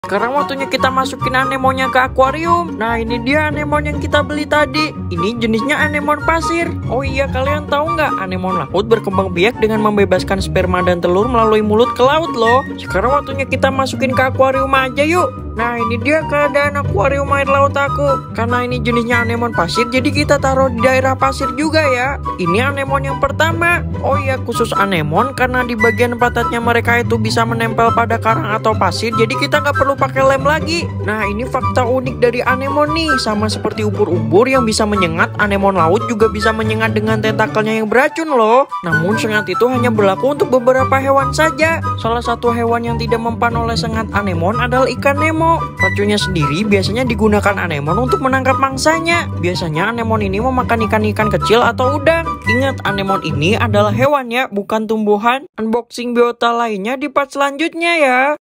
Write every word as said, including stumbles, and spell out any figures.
Sekarang waktunya kita masukin anemonnya ke akuarium. Nah, ini dia anemon yang kita beli tadi. Ini jenisnya anemon pasir. Oh iya, kalian tahu nggak? Anemon laut berkembang biak dengan membebaskan sperma dan telur melalui mulut ke laut loh. Sekarang waktunya kita masukin ke akuarium aja yuk. Nah, ini dia keadaan akuarium air laut aku. Karena ini jenisnya anemon pasir, jadi kita taruh di daerah pasir juga ya. Ini anemon yang pertama. Oh iya, khusus anemon karena di bagian pantatnya mereka itu bisa menempel pada karang atau pasir, jadi kita nggak perlu pakai lem lagi. Nah, ini fakta unik dari anemon nih. Sama seperti ubur-ubur yang bisa menyengat, anemon laut juga bisa menyengat dengan tentakelnya yang beracun loh. Namun sengat itu hanya berlaku untuk beberapa hewan saja. Salah satu hewan yang tidak mempan oleh sengat anemon adalah ikan Nemo. Racunnya sendiri biasanya digunakan anemon untuk menangkap mangsanya. Biasanya anemon ini memakan ikan-ikan kecil atau udang. Ingat, anemon ini adalah hewan ya, bukan tumbuhan. Unboxing biota lainnya di part selanjutnya ya.